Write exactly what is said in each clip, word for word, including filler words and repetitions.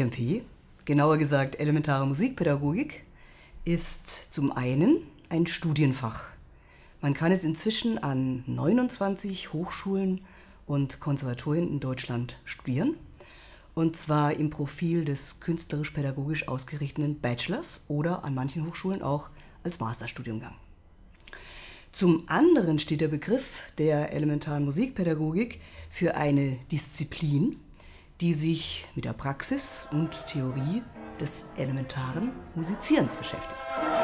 E M P, genauer gesagt elementare Musikpädagogik, ist zum einen ein Studienfach. Man kann es inzwischen an neunundzwanzig Hochschulen und Konservatorien in Deutschland studieren. Und zwar im Profil des künstlerisch-pädagogisch ausgerichteten Bachelors oder an manchen Hochschulen auch als Masterstudiengang. Zum anderen steht der Begriff der elementaren Musikpädagogik für eine Disziplin, die sich mit der Praxis und Theorie des elementaren Musizierens beschäftigt.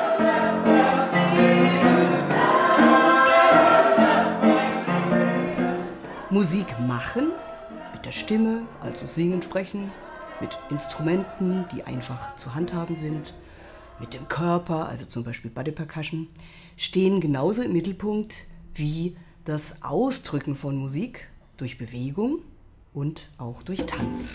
Musik machen, mit der Stimme, also singen, sprechen, mit Instrumenten, die einfach zu handhaben sind, mit dem Körper, also zum Beispiel Body Percussion, stehen genauso im Mittelpunkt wie das Ausdrücken von Musik durch Bewegung und auch durch Tanz.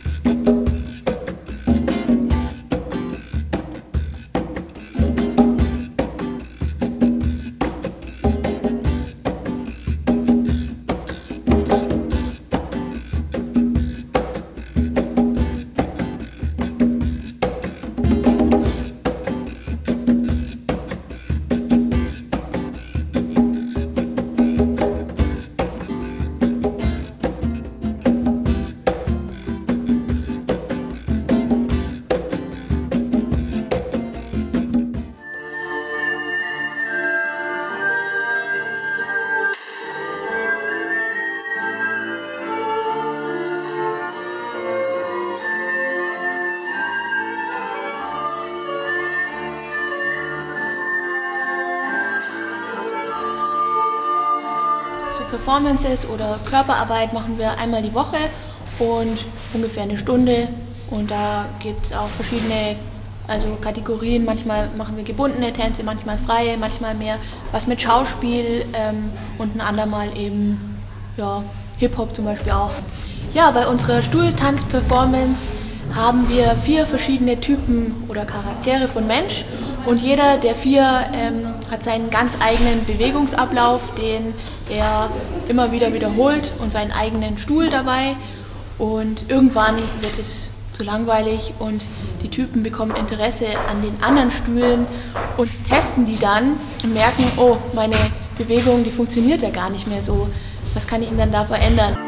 Performances oder Körperarbeit machen wir einmal die Woche und ungefähr eine Stunde, und da gibt es auch verschiedene also Kategorien. Manchmal machen wir gebundene Tänze, manchmal freie, manchmal mehr was mit Schauspiel ähm, und ein andermal eben ja, Hip-Hop zum Beispiel auch. Ja, bei unserer Stuhltanz-Performance haben wir vier verschiedene Typen oder Charaktere von Mensch, und jeder der vier ähm, hat seinen ganz eigenen Bewegungsablauf, den er immer wieder wiederholt, und seinen eigenen Stuhl dabei, und irgendwann wird es zu langweilig und die Typen bekommen Interesse an den anderen Stühlen und testen die dann und merken, oh, meine Bewegung, die funktioniert ja gar nicht mehr so, was kann ich denn dann da verändern?